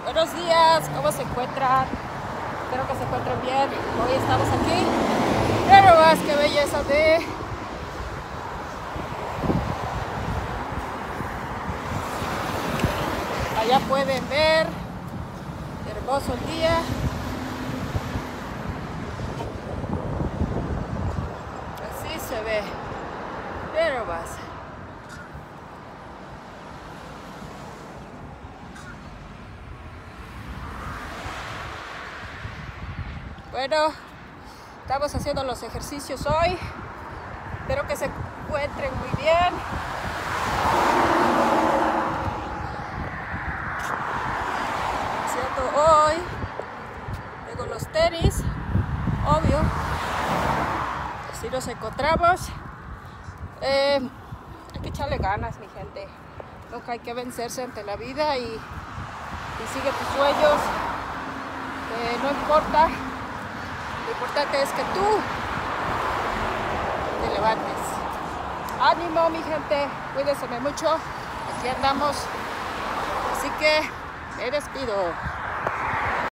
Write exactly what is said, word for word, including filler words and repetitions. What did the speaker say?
Buenos días, ¿cómo se encuentran? Espero que se encuentren bien. Hoy estamos aquí. Pero más que belleza de allá pueden ver, hermoso el día. Así se ve, pero más. Bueno, estamos haciendo los ejercicios hoy. Espero que se encuentren muy bien. Haciendo hoy, tengo los tenis, obvio. Así nos encontramos. Eh, hay que echarle ganas, mi gente. Nunca hay que vencerse ante la vida y, y sigue tus sueños. Eh, no importa. Lo importante es que tú te levantes. Ánimo, mi gente. Cuídense mucho. Aquí andamos. Así que me despido.